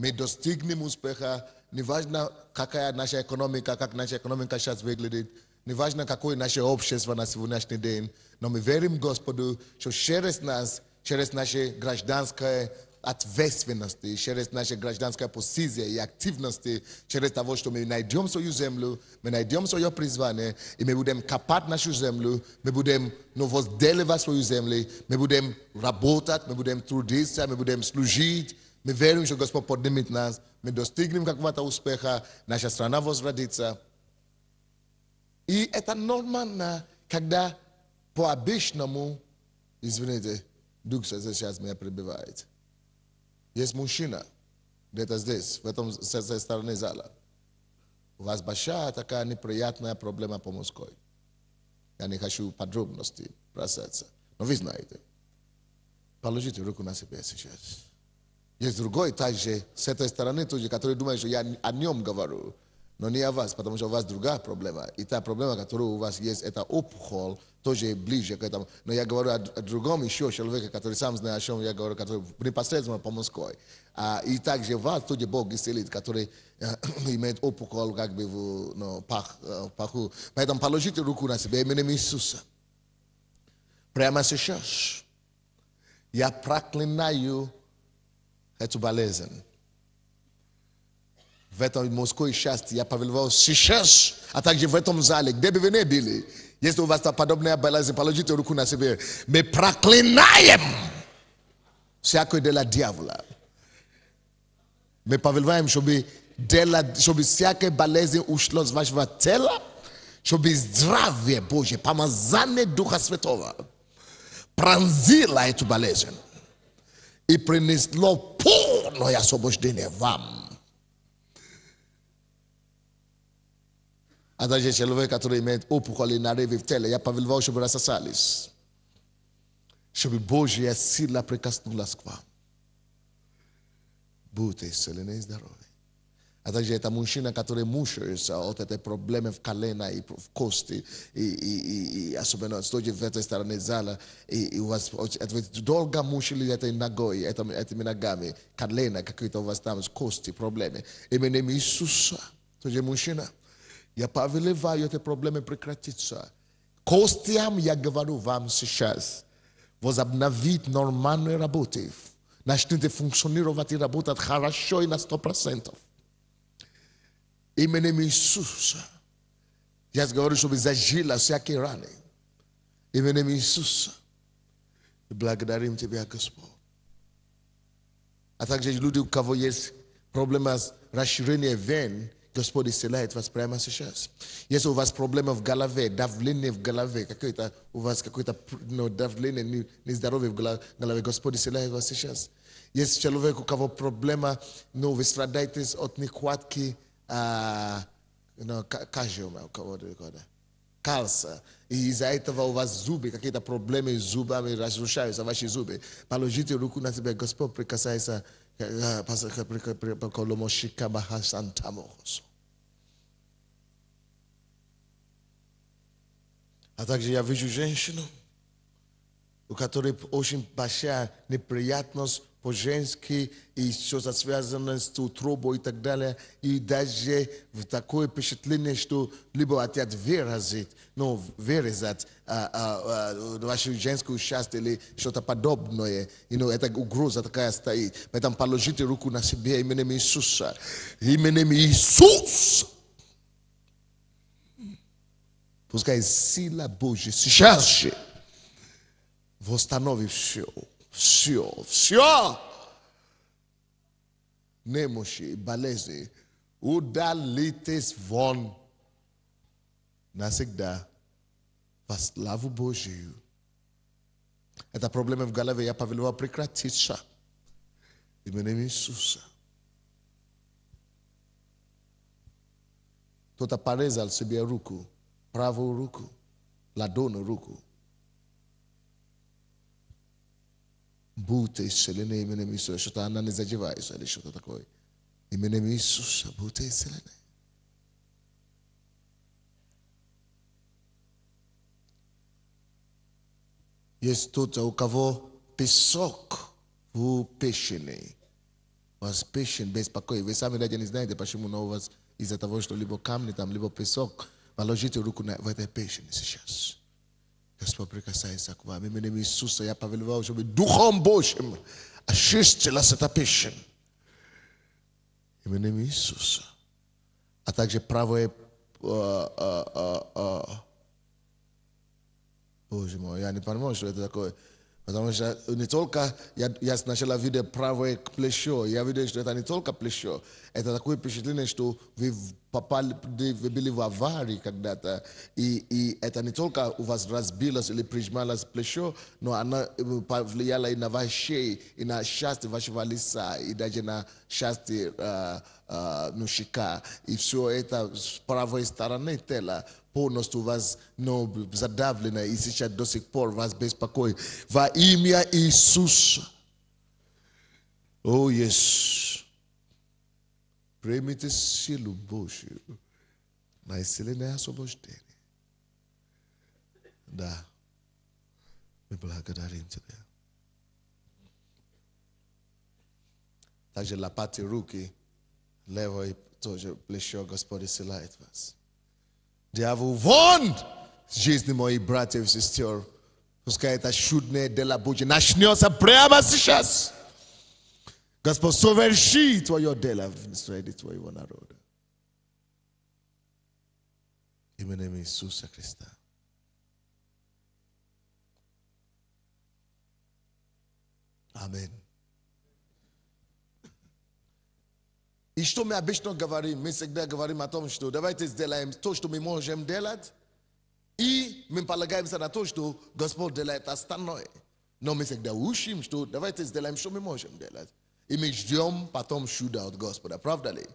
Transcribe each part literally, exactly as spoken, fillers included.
my dostignem uspecha, nieważne jaka nasza ekonomika, jak nasza ekonomika сейчас выглядит, nieważne какое наше общество на сегодняшний день, но мы верим Господу, что через нас, через наши гражданские ответственности, через наши гражданские позиции и активности, через того, что мы найдем свою землю, мы найдем свое призвание, и мы будем копать нашу землю, мы будем ну, возделывать свою землю, мы будем работать, мы будем трудиться, мы будем служить. Мы верим, что Господь поднимет нас, мы достигнем какого-то успеха, наша страна возродится. И это нормально, когда по-обычному, извините, Дух Святой сейчас меня прибивает. Есть мужчина, где-то здесь, в этом, с этой стороны зала. У вас большая такая неприятная проблема по мужской. Я не хочу подробности бросаться, но вы знаете. Положите руку на себя сейчас. Есть другой также, с этой стороны тоже, который думает, что я о нем говорю, но не о вас, потому что у вас другая проблема. И та проблема, которая у вас есть, это опухоль, тоже ближе к этому. Но я говорю о, о другом еще человеке, который сам знает, о чем я говорю, который непосредственно по мужской. А, и также вас тоже Бог исцелит, который э, имеет опухоль как бы в ну, пах, э, паху. Поэтому положите руку на себя именем Иисуса. Прямо сейчас я проклинаю эту болезнь. В этом мужской части я повелевал сейчас, а также в этом зале, где бы вы ни были, если у вас подобная болезнь, положите руку на себя. Мы проклинаем всякое дело дьявола. Мы повелеваем, чтобы, дело, чтобы всякая болезнь ушла с вашего тела, чтобы здравие Божье, помазание Духа Святого пронзило эту болезнь и принесло полное освобождение вам. А также человек, который имеет опухоли на реве в теле, я повелевал, чтобы рассосались, чтобы Божья сила прикоснулась к вам. Будьте исцелены и здоровы. А также это мужчина, который мучается от этой проблемы в колено и в кости, и, и, и, и особенно стоите в этой стороне зала, и, и у вас это, долго мучили этой ногой, это, этими ногами, колено, какие-то у вас там кости, проблемы. Именем Иисуса, тоже мужчина, я повелеваю эти проблемы прекратиться. Костям я говорю вам сейчас, возобновить нормальную работу, начните функционировать и работать хорошо и на сто процентов. Именем Иисуса. Я говорю, чтобы зажила всякие раны. Именем Иисуса. И благодарим Тебя, Господь. А также люди, у кого есть проблемы с расширением вен, Господь исцеляет вас прямо сейчас. Если у вас проблемы в голове, давление в голове, какое-то, у вас какое-то ну, давление, нездоровье в голове, Господь исцеляет вас сейчас. Есть человек, у кого проблема, ну, вы страдаете от нехватки Uh, you know, кальция. И из-за этого у вас зубы, какие-то проблемы с зубами, разрушаются ваши зубы. Положите руку на себя, Господь прикасается а также я вижу женщину, у которой очень большая неприятность по-женски, и что-то связано с утробой и так далее, и даже в такое впечатление, что либо хотят выразить, ну, вырезать а, а, а, вашу женскую часть или что-то подобное, you know, эта угроза такая стоит. Поэтому положите руку на себя именем Иисуса. Именем Иисуса. Пускай сила Божья сейчас же восстановит все. Все, все. Немощи, болезни, удалитесь вон навсегда во славу Божию. Это проблема в голове, я повелевал прекратиться именем Иисуса. Кто-то порезал себе руку, правую руку, ладонную руку. Будьте исцелены именем Иисуса. Что-то она не задевается или что-то такое. Именем Иисуса будьте исцелены. Есть кто-то, у кого песок в печени. was patient, беспокойный. Вы сами даже не знаете, почему, но у вас из-за того, что либо камни там, либо песок, положите руку на, в этой patient сейчас. Господь прикасается к вам. Именем Иисуса я повелеваю, чтобы Духом Божьим очистилась эта patient. Именем Иисуса. А также правое... А, а, а, а. Боже мой, я не понимаю, что это такое. Потому что не только я, я сначала видел правое плечо, я видел, что это не только плечо. Это такое впечатление, что вы попали, вы были в аварии когда-то, и, и это не только у вас разбилось или прижималось плечо, но она повлияла и на ваши шеи, и на части вашего лица, и даже на части uh, uh, ну, щека. И все это с правой стороны тела полностью вас ну, задавлено, и сейчас до сих пор вас беспокоит. Во имя Иисуса. О, Иисус. Примите силу Божью на исцеление освобождение. Да. Мы благодарим Тебя. Также лопаты руки, левой тоже плечо Господь исцеляет вас. Дьявол, вон! Жизни моих братьев и сестер. Пускай это чудное дело Божье начнется прямо сейчас. Господь, соверши Твое дело среди Твоего народа. Именем Иисуса Христа. Аминь. И что мы обычно говорим? Мы всегда говорим о том, что давайте сделаем то, что мы можем делать, и мы полагаемся на то, что Господь делает остальное. Но мы всегда учим, что давайте сделаем, что мы можем делать. И мы ждем потом чуда от Господа. Правда ли?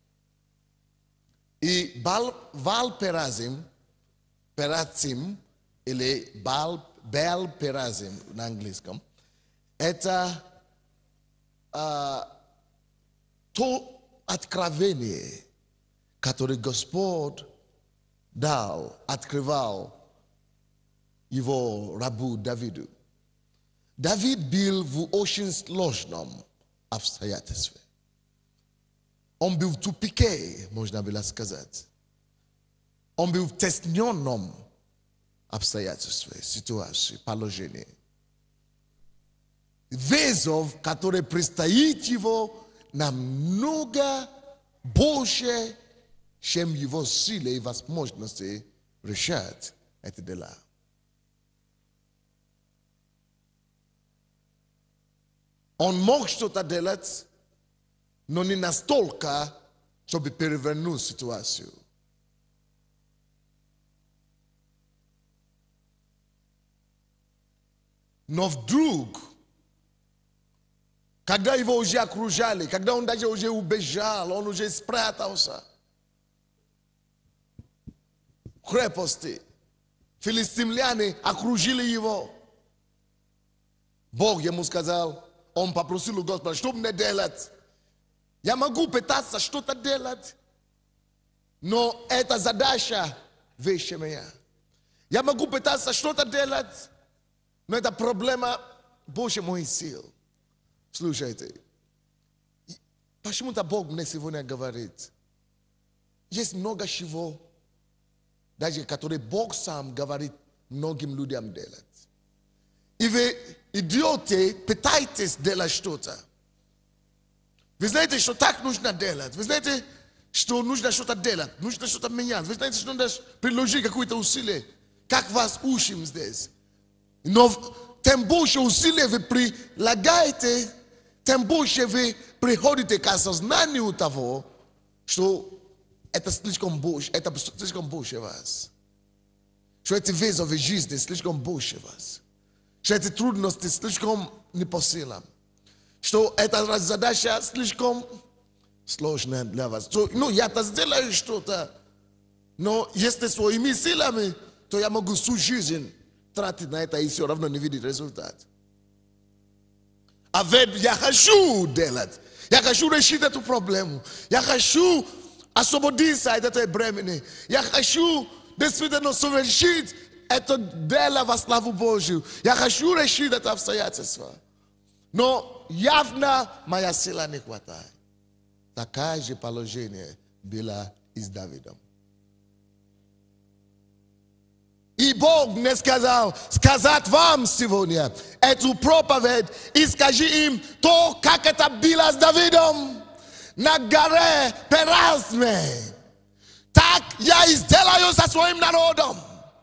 И Baal, Baal Perazim, Perazim, или Baal, Baal Perazim на английском, это uh, то откровение, которое Господь дал, открывал его рабу Давиду. Давид был в очень сложном обстоятельстве. Он был в тупике, можно было сказать. Он был в тесненном обстоятельстве, ситуации, положении. Вызов, который предстоит его, намного больше, чем его силы и возможности решать эти дела. Он мог что-то делать, но не настолько, чтобы перевернуть ситуацию. Но вдруг, когда его уже окружали, когда он даже уже убежал, он уже спрятался в крепости, филистимляне окружили его. Бог ему сказал, он попросил у Господа, что мне делать? Я могу пытаться что-то делать, но эта задача выше меня. Я могу пытаться что-то делать, но это проблема больше моих сил. Слушайте, почему-то Бог мне сегодня говорит, есть много чего, даже которые Бог сам говорит многим людям делать. И вы идете, пытаетесь делать что-то. Вы знаете, что так нужно делать. Вы знаете, что нужно что-то делать, нужно что-то менять. Вы знаете, что нужно приложить какое-то усилие. Как вас учим здесь. Но тем больше усилия вы прилагаете, тем больше вы приходите к осознанию того, что это слишком больше, это слишком больше вас. Что эти вызовы жизни слишком больше вас. Что эти трудности слишком не по силам. Что эта задача слишком сложная для вас. То, ну, я-то сделаю что-то, но если своими силами, то я могу всю жизнь тратить на это и все равно не видеть результат. А ведь я хочу делать. Я хочу решить эту проблему. Я хочу освободиться от этой бремени. Я хочу действительно совершить это дело во славу Божию. Я хочу решить это обстоятельство. Но явно моя сила не хватает. Такая же положение было и с Давидом. И Бог мне сказал сказать вам сегодня эту проповедь и скажи им то, как это было с Давидом на горе Перазме. Так я и сделаю со своим народом.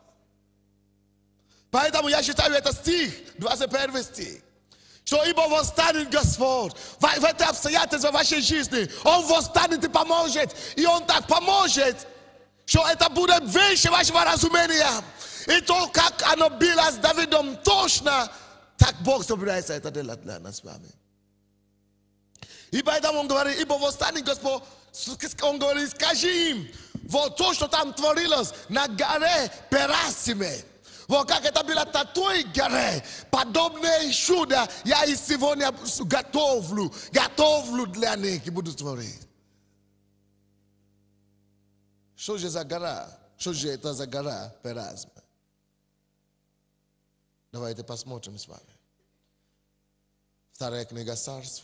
Поэтому я считаю это стих, двадцать первый стих. Что ибо восстанет Господь в, в это обстоятельство вашей жизни. Он восстанет и поможет. И Он так поможет, что это будет выше вашего разумения. И то, как оно было с Давидом точно, так Бог собирается это делать для нас с вами. И поэтому Он говорит, ибо восстанет Господь, Он говорит, скажи им, вот то, что там творилось на горе Перазиме. Вот как это было на той горе, подобные чуда я и сегодня готовлю, готовлю для них и буду творить. Что же за гора? Что же это за гора Перазим? Давайте посмотрим с вами. Вторая книга Царств.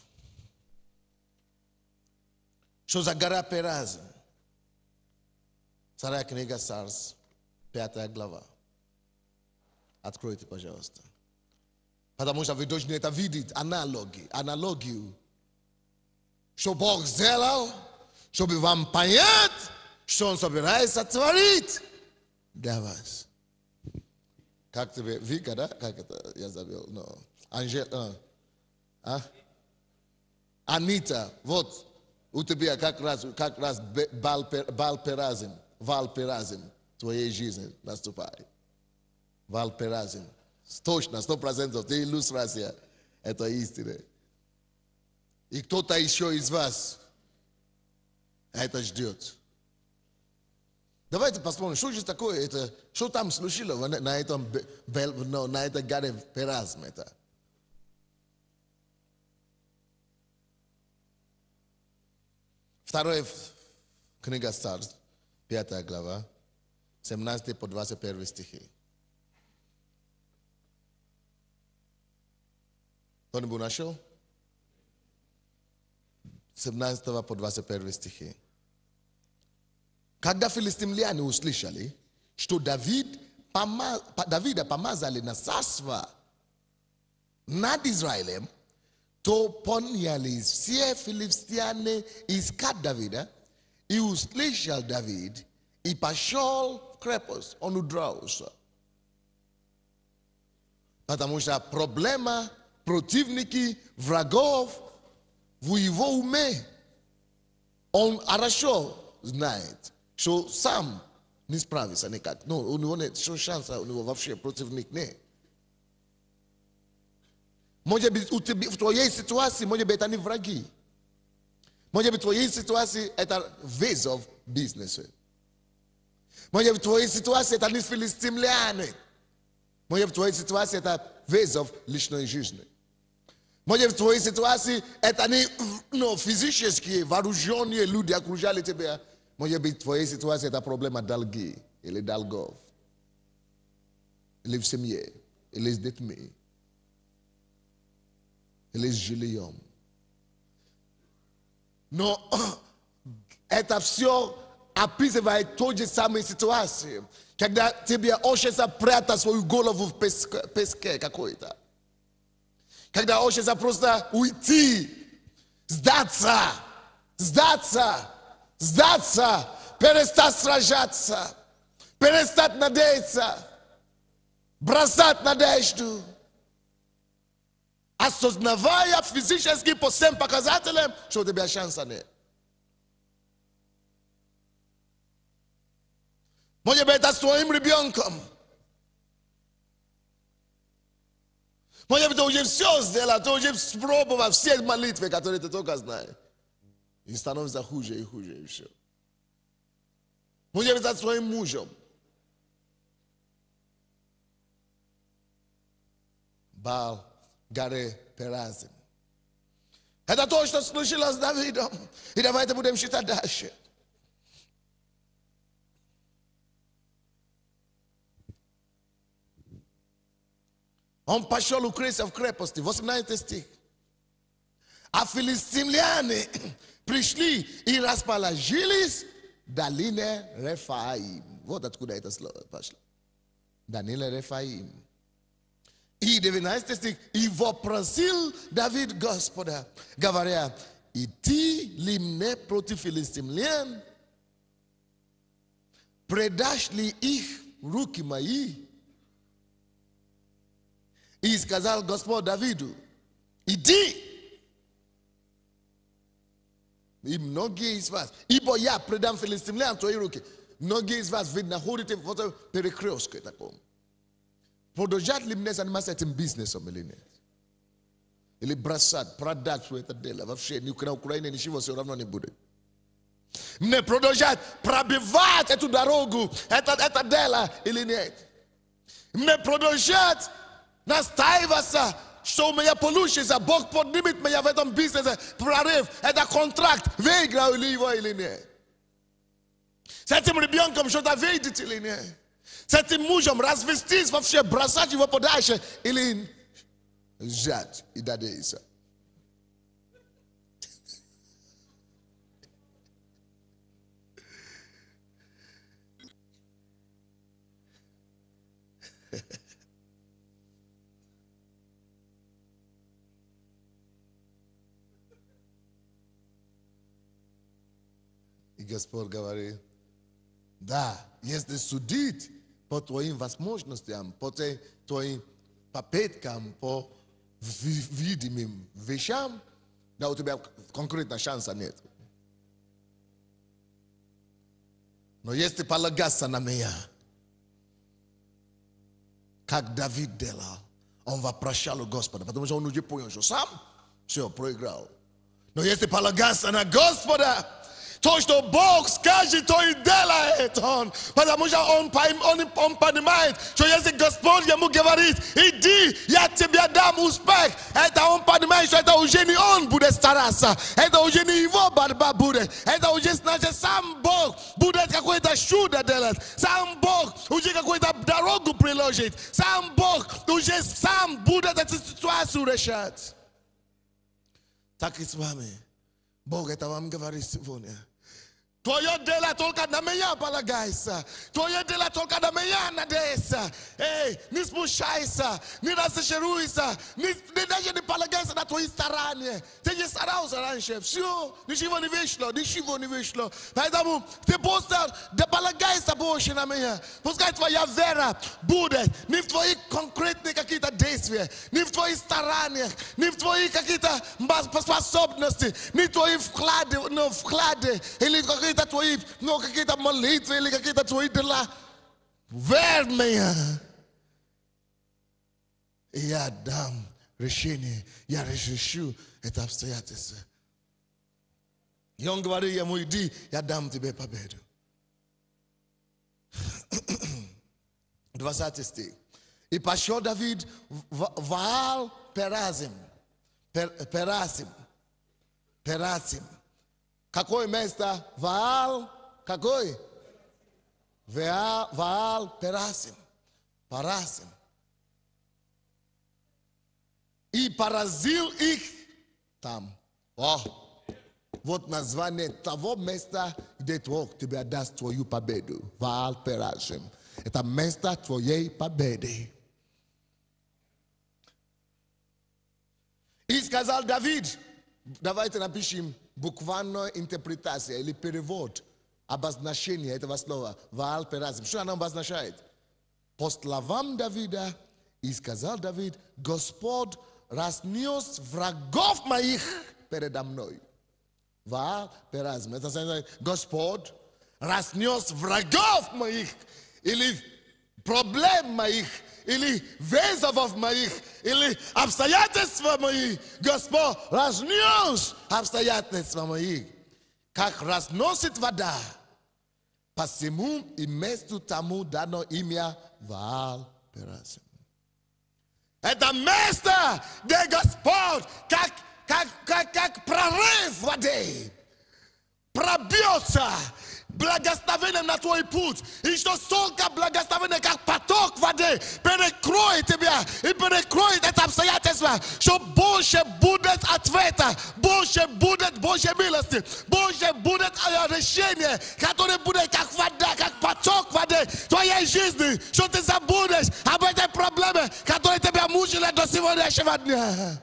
Что за гора Перазим? Вторая книга Царств, пятая глава. Откройте, пожалуйста. Потому что вы должны это видеть, аналогии, аналогию. Что Бог сделал, чтобы вам понять, что Он собирается творить для вас. Как тебе, Вика, да? Как это я забыл? No. Анжел, а? а? Анита, вот, у тебя как раз, как раз Baal, Baal Perazim, Baal Perazim в твоей жизни наступает. Baal Perazim. Точно, сто процентов. Это иллюстрация. Это истина. И кто-то еще из вас это ждет. Давайте посмотрим, что же такое это, что там случилось на этом, на этой горе Перазим. Это. Вторая книга Царств, пятая глава, семнадцатый по двадцать первый стихи. Кто-нибудь нашел? семнадцатого по двадцать первый стихи. Когда филистимляне услышали, что Давид, Давида помазали на царство над Израилем, то понялись все филистимляне искать Давида, и услышал Давид, и пошел в крепость, он удрался. Потому что проблема противники, врагов в его уме. Он хорошо знает, что сам не справится никак. Но у него нет шанса, у него вообще противник нет. Может быть, в твоей ситуации, может быть, это не враги. Может быть, в твоей ситуации это вызов бизнеса. Может быть, в твоей ситуации это не филистимляне. Может быть, в твоей ситуации это вызов личной жизни. Может, в твоей ситуации это не ну, физические, вооруженные люди окружали тебя. Может быть, в твоей ситуации это проблема долги или долгов. Или в семье, или с детьми, или с жильем. Но это все описывает той же самой ситуации, когда тебе хочется прятать свою голову в песке, песке какой-то. Когда хочется просто уйти, сдаться, сдаться, сдаться, перестать сражаться, перестать надеяться, бросать надежду. Осознавая физически по всем показателям, что у тебя шанса нет. Может быть, это с твоим ребенком. Может быть, ты уже все сделал, ты уже спробовал все молитвы, которые ты только знаешь. И становится хуже и хуже, и все. Может быть, это своим мужем. Baal, горе Perazim. Это то, что случилось с Давидом. И давайте будем читать дальше. Он пошел укрыться в крепости. восемнадцатый стих. А филистимляне пришли и расположились в долине Рефаим. Вот откуда это слово пошло. Долина Рефаим. И двенадцатый стих. И вопросил Давид Господа, говоря, идти ли мне против филистимлян? Предашь ли их в руки мои? И сказал Господь Давиду, иди. И многие из вас, ибо я предам филистимлян в твои руки. Многие из вас, видно, ходите в это перекрестке таком. Продолжать ли мне заниматься этим бизнесом или нет? Или бросать, продать все это дело? Вообще, ни на Украине ничего все равно не будет. Мне продолжать пробивать эту дорогу, это, это дело или нет? Мне продолжать настаиваться, что у меня получится, Бог поднимет меня в этом бизнесе, прорыв, это контракт, выиграл ли его или нет? С этим ребенком что-то видите или нет? С этим мужем развестись, вообще бросать его подальше или взять и дадиться? И Господь говорит, да, если судить по твоим возможностям, по твоим попыткам, по видимым вещам, да, у тебя конкретно шанса нет. Но если полагаться на меня, как Давид делал, он вопросил у Господа, потому что он уже понял, что сам все проиграл. Но если полагаться на Господа, то, что Бог скажет, то и делает он. Потому что он, он, он понимает, что если Господь ему говорит, иди, я тебе дам успех, это он понимает, что это уже не он будет стараться, это уже не его борьба будет, это уже значит сам Бог будет какое-то чудо делать, сам Бог уже какую-то дорогу приложит, сам Бог уже сам будет эту ситуацию решать. Так и с вами. Бог это вам говорит сегодня. Твое дело только на меня полагайся. Твое дело только на меня надеется. Эй, не смущайся, не разочаруйся, не, не, даже не полагайся на твои старания. Ты не старался раньше, все, ничего не вышло, ничего не вышло. Поэтому ты просто да полагайся больше на меня. Пускай твоя вера будет не в твоих конкретных какие-то действия, не в твоих стараниях, не в твоих какие-то способности, не в твои вклады, но вклады или какие-то твои, ну, какие-то молитвы или какие-то твои дела. Верь меня. И я дам решение, я решу это обстоятельство. И он говорит ему, иди, я дам тебе победу. двадцатый стих. И пошел Давид в Baal Perazim. Perazim. Perazim. Какое место? Baal, какой? Baal Perazim. Perazim. И поразил их там. О, вот название того места, где Бог тебе даст твою победу. Baal Perazim. Это место твоей победы. И сказал Давид, давайте напишем буквальная интерпретация или перевод, обозначение этого слова. Baal Perazim. Что она обозначает? По словам Давида, и сказал Давид, Господь разнес врагов моих передо мной. Baal Perazim. Это значит, Господь разнес врагов моих, или проблем моих, или вызовов моих, или обстоятельств моих. Господь разнес обстоятельства моих, как разносит вода. Посему и месту тому дано имя Baal Perazim. Это место, где Господь, как, как, как, как прорыв воды, пробьется Благословение на твой путь. И что столько благословения, как поток воды, перекроет тебя и перекроет это обстоятельство, что больше будет ответа, больше будет Божьей милости, больше будет решение, которое будет как вода, как поток воды в твоей жизни, что ты забудешь об этой проблеме, которая тебя мучила до сегодняшнего дня.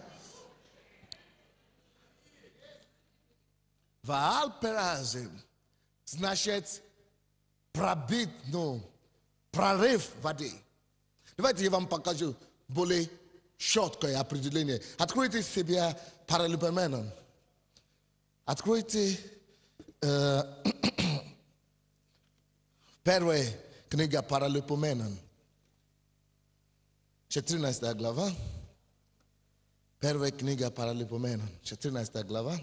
Baal Perazim значит пробит, ну, прорыв воды. Давайте я вам покажу более четкое определение. Откройте себя параллелепоменом. Откройте э, первая книга параллелепоменом. четырнадцатая глава. Первая книга параллелепоменом. четырнадцатая глава.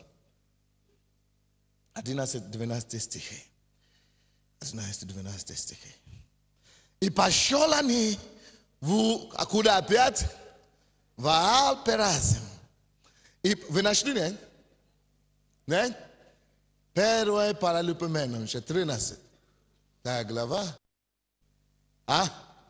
одиннадцать-двенадцать стихи. одиннадцать-двенадцать стихи. И пошел они в, а куда опять? В Baal Perazim. И вы нашли, не? Не? Первое параллелепоменом, четырнадцать. Та глава. А?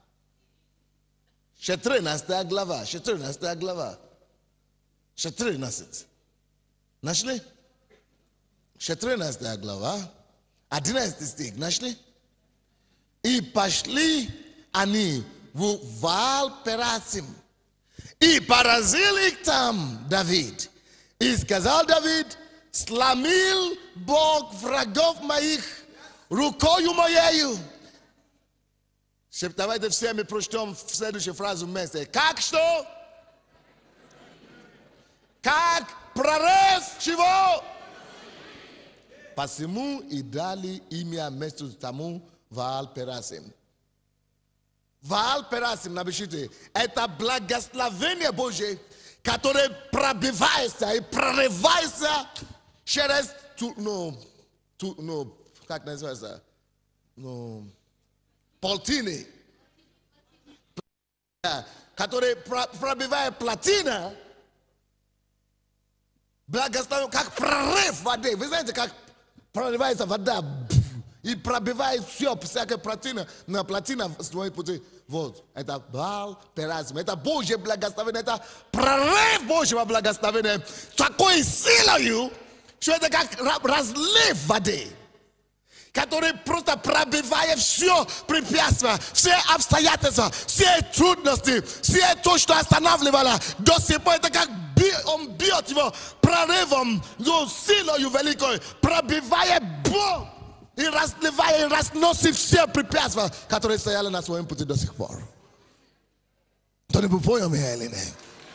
четырнадцатая глава, четырнадцатая глава. четырнадцать. Нашли? четырнадцатая глава, одиннадцатый стих, нашли? И пошли они в Baal Perazim. И поразил их там Давид. И сказал Давид: сломил Бог врагов моих рукою моею. Давайте все мы прочтем следующую фразу вместе. Как что? Как прорыв чего? Посему и дали имя месту тому Baal Perazim. Baal Perazim, напишите, это благословение Божье, которое пробивается и прорывается через, ту, ну, ту, ну, как называется, ну, полтины, который пробивает плотина, благословение, как прорыв воды. Вы знаете, как проливается вода и пробивает все, всякая плотина, на плотина в своей пути. Вот, это Baal Perazim, это Божье благословение, это прорыв Божьего благословения, такой силою, что это как разлив воды, который просто пробивает все препятствия, все обстоятельства, все трудности, все то, что останавливало до сих пор. Это как он бьет его прорывом, силою великой, пробивает Бог и разливает, и разносит все препятствия, которые стояли на своем пути до сих пор. Кто-нибудь понял меня или нет?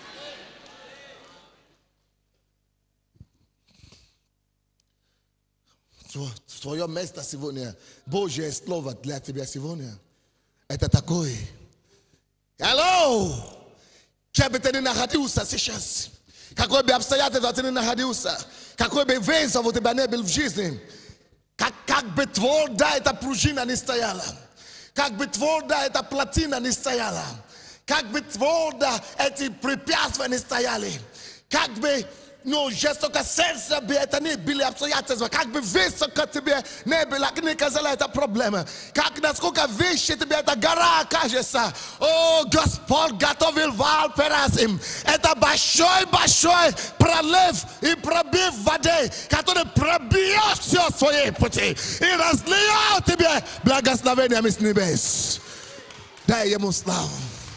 Свое место сегодня, Божье слово для тебя сегодня, это такое. Алло! Где бы ты ни находился сейчас, какое бы обстоятельство ты ни находился, какой бы вызов у тебя не был в жизни, как, как бы твердо эта пружина не стояла, как бы твердо эта плотина не стояла, как бы твердо эти препятствия не стояли, как бы, ну, жестоко сердце бы это не были обстоятельства, как бы высоко тебе не было, не казалось это проблема, как насколько выше тебе эта гора окажется. О, Господь готовил Baal Perazim. Это большой-большой пролив и пробив воды, который пробьет все свои пути и разльет тебе благословением с небес. Дай ему славу.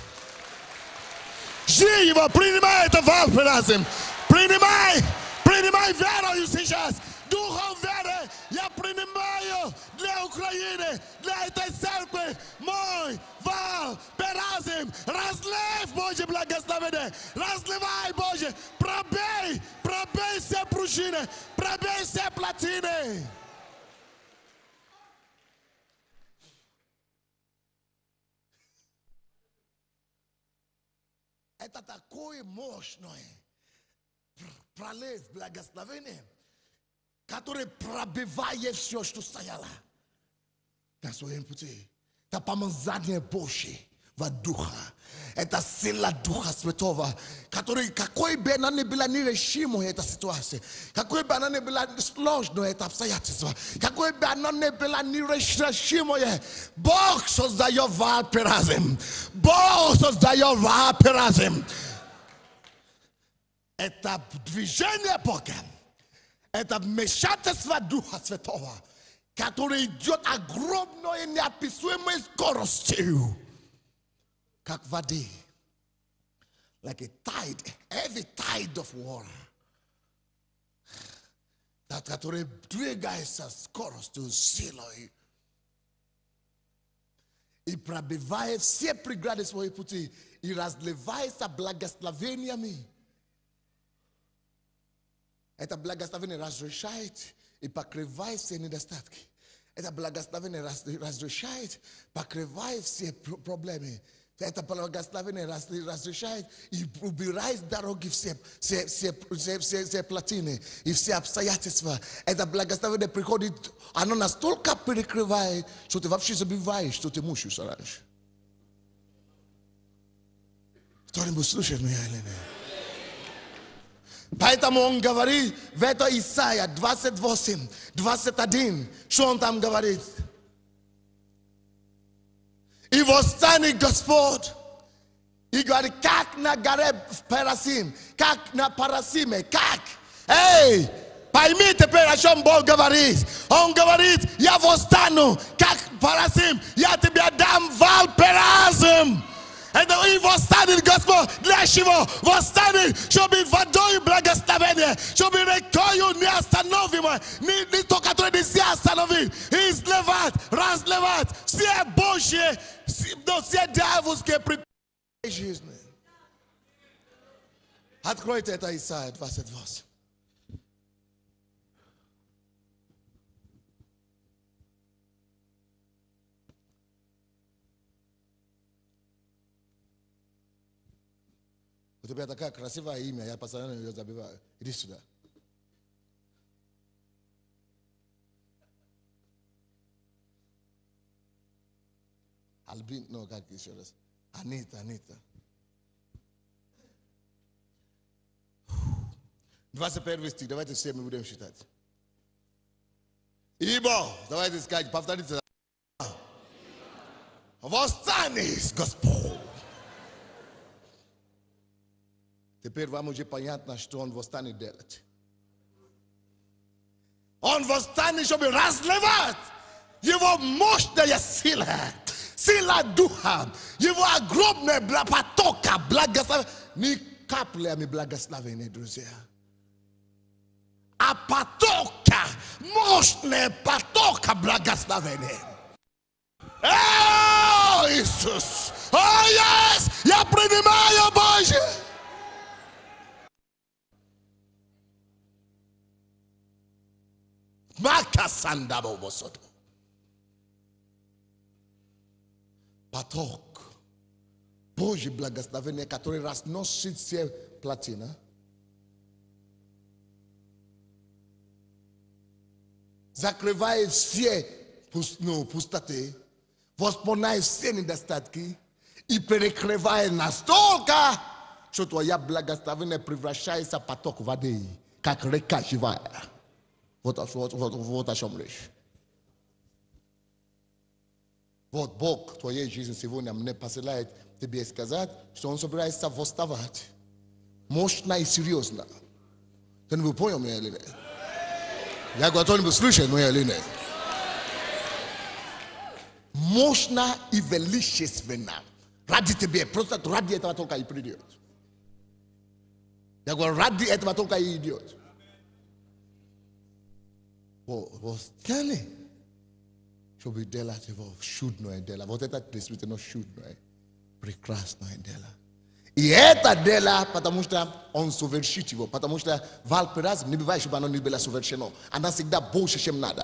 Жди его, принимай это Baal Perazim. Принимай, принимай верою сейчас, духом веры я принимаю для Украины, для этой церкви мой Baal Perazim, разлив Божье благословение, разливай Божье, пробей, пробей все пружины, пробей все плотины. Это такое мощное пролив благословения, который пробивает все, что стояло на своем пути. Это помазание Божье духа. Это сила Духа Святого, который, какой бы она ни была нерешимой эта ситуация, какой бы она ни была сложной это обстоятельство, какой бы она ни была нерешимой, Бог создает Ваал Перазим. Бог создает Ваал Перазим. Это движение Бога, это вмешательство Духа Святого, который идет огромной неописуемой скоростью, как воды, like a tide, heavy tide of water, that который двигается скоростью, силой и пробивает все преграды свои пути и разливается благословениями. Это благословение разрешает и покрывает все недостатки. Это благословение разрешает, покрывает все проблемы. Это благословение разрешает и убирает дороги все, все, все, все, все, все плотины и все обстоятельства. Это благословение приходит, оно настолько перекрывает, что ты вообще забываешь, что ты мучаешься раньше. Кто-нибудь слушает меня или нет? Поэтому он говорит в это Исайя двадцать восемь, двадцать один, что он там говорит? И восстанет Господь, и говорит, как на горе Perazim, как на Perazime, как? Эй, пойми теперь, о чем Бог говорит. Он говорит, я восстану, как Perazim, я тебе дам Ваал Perazim. Это и восстанет Господь. Для чего? Восстанет, чтобы водой благословение, чтобы рекою неостановимо, не, не то, которое нельзя остановить, и изливать, разливать все Божьи, все дьявольские предприятия жизни. Откройте это Исайя двадцать восемь. У тебя такая красивое имя, я постоянно ее забиваю. Иди сюда. Альбин, ну как еще раз? Анита, Анита. двадцать первый стих, давайте все мы будем считать. Ибо, давайте сказать, повторите. Восстанет Господь. Теперь вам уже понятно, что он восстанет делать. Он восстанет, чтобы разливать его мощная сила, сила духа, его огромная потока благословения. Не каплями благословения, друзья, а потока, мощная потока благословения. О, Иисус! О, yes! Я принимаю Божье! Поток Божье благословение, который разносит все плотины, закрывает все ну, пустоты, восполняет все недостатки и перекрывает настолько, что твое благословение превращается в поток воды, как река живая. Вот, вот, вот, вот о чем речь. Вот Бог в твоей жизни сегодня мне посылает тебе сказать, что Он собирается восставать мощно и серьезно. Кто-нибудь понял меня или нет? Я говорю, кто-нибудь слышит меня или нет? Мощно и величественно. Ради тебе, просто ради этого только и придет. Я говорю, ради этого только и идет. Восстане, чтобы делать его чудное дело. Вот это действительно чудное, прекрасное дело. И это дело, потому что он совершит его, потому что Ваал Perazim не бывает, чтобы оно не было совершено. Она всегда больше, чем надо.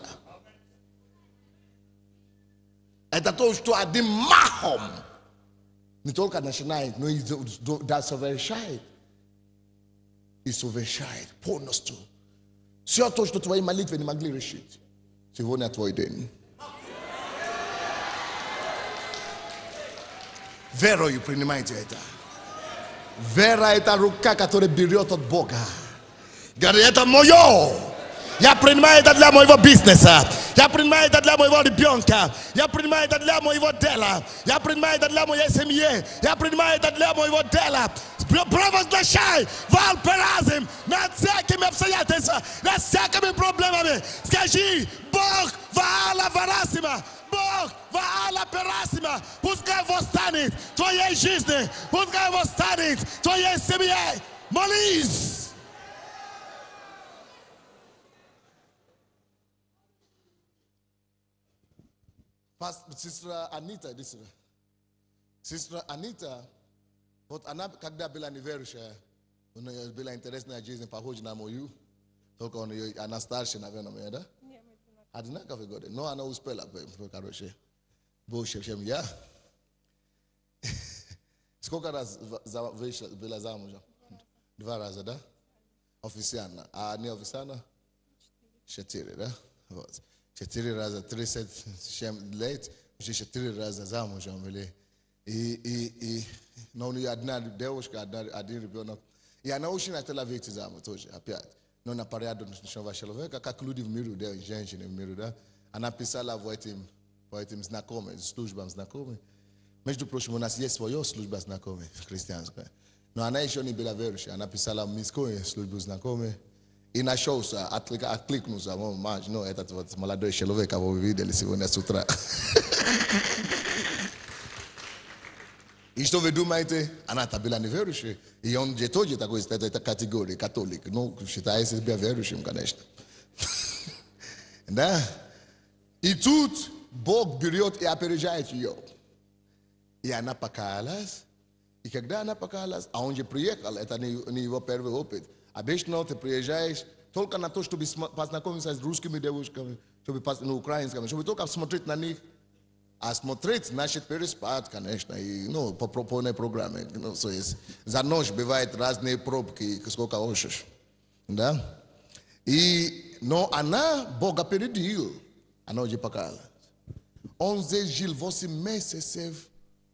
Это то, что один махом не только начинает, но и совершает. И совершает полностью. Все то, что твои молитвы не могли решить, сегодня твой день. Верою принимайте это. Вера — это рука, которая берет от Бога. Говорит, это мое. Я принимаю это для моего бизнеса. Я принимаю это для моего ребенка. Я принимаю это для моего дела. Я принимаю это для моей семьи. Я принимаю это для моего дела. Провозглашай вал Perazim над всякими обстоятельствами, над всякими проблемами. Скажи, Бог Ваала Perazima, Бог Ваала Perazima, пускай восстанет в твоей жизни, пускай восстанет в твоей семье. Молись. Сестра Анита, сестра Анита, вот она, когда была неверующая, у нее было интересная жизнь, похожа на мою, только она старше, наверное, да? Нет, мы одинаковые годы, но она успела, короче, больше, чем я. Сколько раз вышла, была замужем? Два раза, да? Официально. А не официально? Четыре, да? Вот. Четыре раза, тридцать семь лет, уже четыре раза замужем были. И, и, и, но у нее одна девушка, один ребенок. И она очень хотела выйти замуж тоже, опять. Но на порядочного человека, как люди в мире, да, женщины в мире, да, она писала в этим, по этим знакомым, службам знакомым. Между прочим, у нас есть своя служба знакомых, христианская. Но она еще не была верующая, она писала мирскую службу знакомых. И нашелся, откликнулся, мать, ну, этот вот молодой человек, кого вы видели сегодня с утра. И что вы думаете? Она-то была неверующая. И он же тоже такой, из этой категории, католик. Ну, считает себя верующим, конечно. Да? И тут Бог берет и опережает ее. И она покаялась. И когда она покаялась, а он же приехал, это не его первый опыт. Обычно ты приезжаешь только на то, чтобы познакомиться с русскими девушками, чтобы ну, украинскими, чтобы только смотреть на них. А смотреть значит переспать, конечно, и ну, по полной программе. Ну, то есть, за ночь бывают разные пробки, сколько хочешь. Да? И, но она Бога опередил. Она уже покаялась. Он здесь жил восемь месяцев.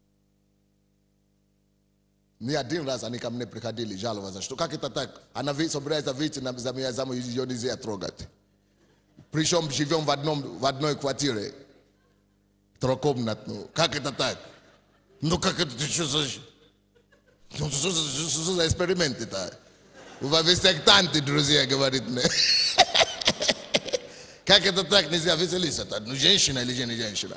Ни один раз они ко мне приходили жаловаться, что как это так, она собирается выйти за меня замуж, ее нельзя трогать. Причем живем в, одном, в одной квартире, трехкомнатную. Как это так? Ну как это, что за, что за, что за эксперименты-то? Вы сектанты, друзья, говорит мне. Как это так нельзя веселиться-то? Ну женщина или не женщина?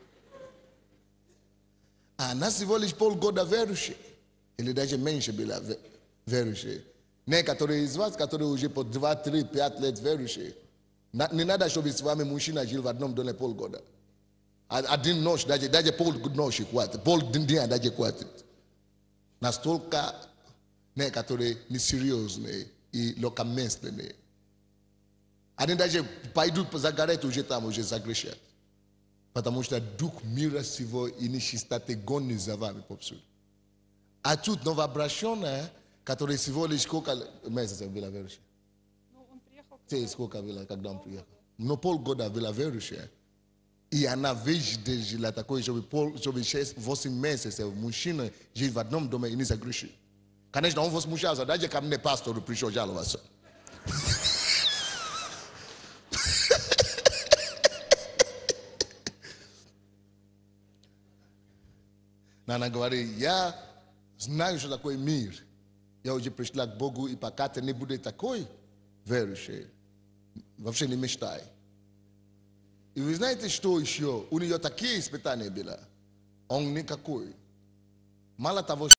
Она всего лишь полгода верующая. Или даже меньше была верующей. Некоторые из вас, которые уже по два, три, пять лет верующие, не надо, чтобы с вами мужчина жил в одном доме полгода. Один ночь, даже, даже полночи хватит, полдня даже хватит. Настолько некоторые несерьезные и легкомысленные. Они даже пойдут загорать уже там, уже загрешат. Потому что дух мира сего и нечистоты гонит за вами повсюду. А тут новообращенная, которая всего лишь сколько месяцев была верующая? Ну, он приехал. Ты сколько было, когда он приехал? Но полгода была верующая. И она везде жила такой, чтобы, пол, чтобы шесть, восемь месяцев мужчина жил в одном доме и не загрешил. Конечно, он возмущался, даже ко мне пастору пришел жаловаться. Она говорит, я знаю, что такое мир. Я уже пришла к Богу, и пока ты не будешь такой верующий, вообще не мечтай. И вы знаете, что еще? У нее такие испытания были. Он никакой. Мало того,